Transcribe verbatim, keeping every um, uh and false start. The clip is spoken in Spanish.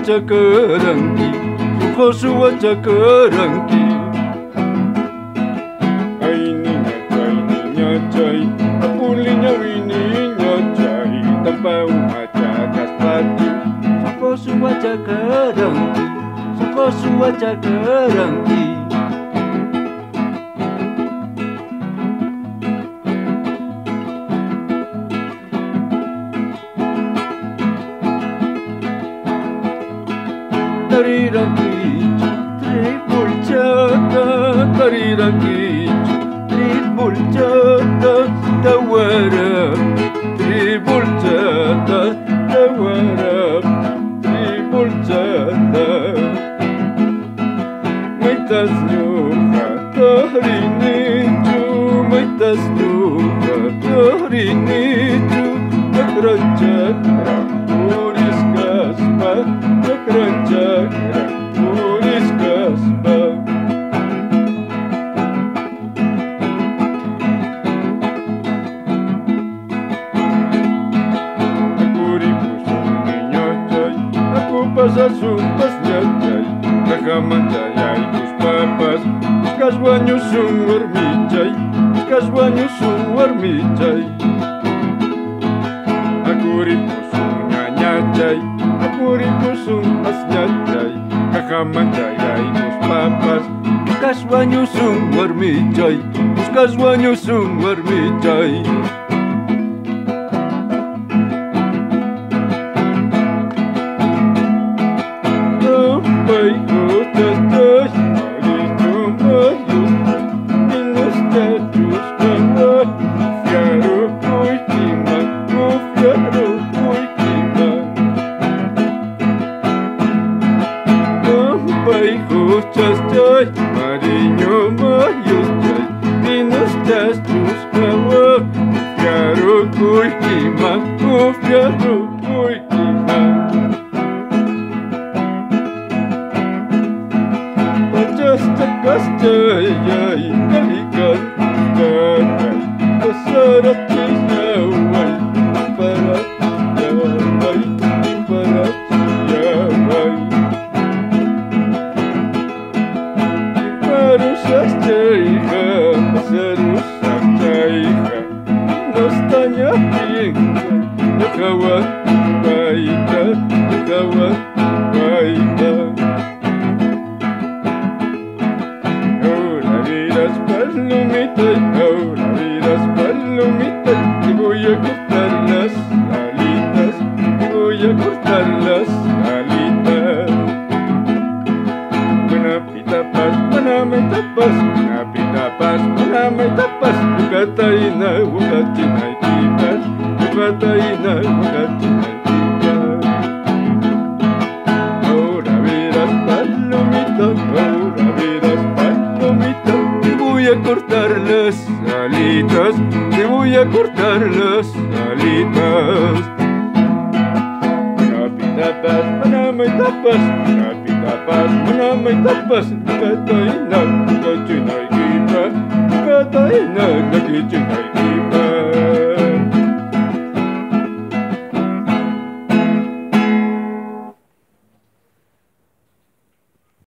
chakaranki, suqosuwa chakaranki. Ay niña chay, niña chay, apuliña winiña chay, tampau machakas pati. Suqosuwa chakaranki, suqosuwa chakaranki. Tarirankichu, tripulchata, tarirankichu, tripulchata, tawarap, tripulchata, tawarap, tripulchata. Maitas nyuqa tahrinichu, maitas nyuqa tahrinichu, chakra chakra puriskaspa, chakra chakra puriskaspa. Aku pasasupas nyachay, nakamanchayay tus papas, kaswanyo sun warmichay, kaswanyo sun warmichay. Akuri pusun nyanyachay, akuri pusun as nyachay, nakamanchayay tus papas, kaswanyo sun warmichay, kaswanyo sun warmichay. Mariño mayos chay, dinos chastus kawa, fiaro kuykima, fiaro kuykima. Pachasta kastayay, kalikan kastayay, kasarat chiyaway, parat chiyaway, parat chiyaway. Sarusas chayqa, sarusas chayqa, nostaña pienka, dejawa paita, dejawa paita. Ahora verás palomita, ahora verás palomita, te voy a cortar las alitas, te voy a cortar las alitas. Tapas, manamay tapas, napi tapas, manamay tapas, ukatay na, ukatinay tipas, ukatay na, ukatinay tipas. Ahora verás palomita, ahora verás palomita, te voy a cortar las alitas, te voy a cortar las alitas. Napi tapas, manamay tapas, napi tapas, manamay tapas, katay na, katay na, iba, katay na, nakichinay.